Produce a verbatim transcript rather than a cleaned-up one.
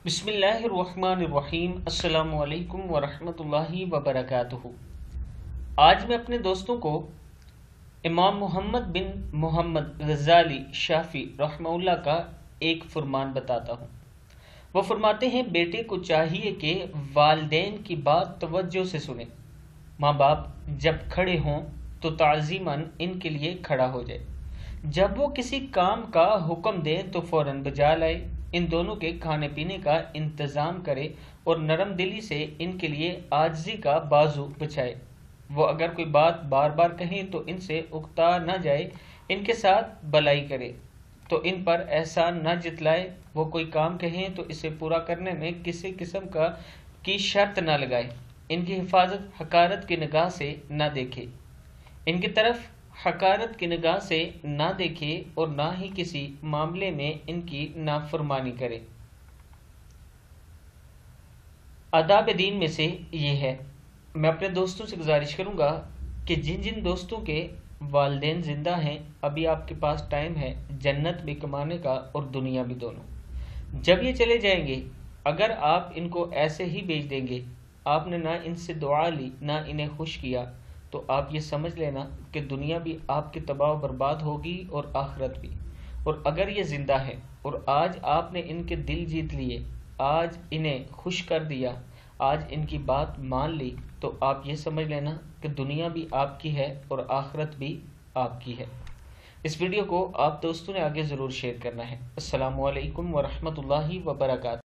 بسم اللہ الرحمن الرحیم۔ السلام علیکم ورحمۃ اللہ وبرکاتہ۔ آج میں اپنے دوستوں کو امام محمد بن محمد غزالی شافی رحمہ اللہ کا ایک فرمان بتاتا ہوں۔ وہ فرماتے ہیں، بیٹے کو چاہیے کہ والدین کی بات توجہ سے سنیں۔ ماں باپ جب کھڑے ہوں تو تعظیماً ان کے لیے کھڑا ہو جائے۔ جب وہ کسی کام کا حکم دیں تو فوراً بجا لائے۔ ان دونوں کے کھانے پینے کا انتظام کرے اور نرم دلی سے ان کے لیے عاجزی کا بازو بچھائے۔ وہ اگر کوئی بات بار بار کہیں تو ان سے اکتا نہ جائے، ان کے ساتھ بلائی کرے تو ان پر احسان نہ جتلائے۔ وہ کوئی کام کہیں تو اسے پورا کرنے میں کسی قسم کا کی شرط نہ لگائے۔ ان کی حفاظت حقارت کی نگاہ سے نہ دیکھے، ان کی طرف حقارت کی نگاہ سے نہ دیکھے اور نہ ہی کسی معاملے میں ان کی نافرمانی کرے۔ آداب دین میں سے یہ ہے۔ میں اپنے دوستوں سے گزارش کروں گا کہ جن جن دوستوں کے والدین زندہ ہیں، ابھی آپ کے پاس ٹائم ہے جنت بھی کمانے کا اور دنیا بھی دونوں۔ جب یہ چلے جائیں گے، اگر آپ ان کو ایسے ہی بھیج دیں گے، آپ نے نہ ان سے دعا لی نہ انہیں خوش کیا، تو آپ یہ سمجھ لینا کہ دنیا بھی آپ کی تباہ و برباد ہوگی اور آخرت بھی۔ اور اگر یہ زندہ ہے اور آج آپ نے ان کے دل جیت لیے، آج انہیں خوش کر دیا، آج ان کی بات مان لی، تو آپ یہ سمجھ لینا کہ دنیا بھی آپ کی ہے اور آخرت بھی آپ کی ہے۔ اس ویڈیو کو آپ دوستوں نے آگے ضرور شیئر کرنا ہے۔ السلام علیکم ورحمۃ اللہ وبرکاتہ۔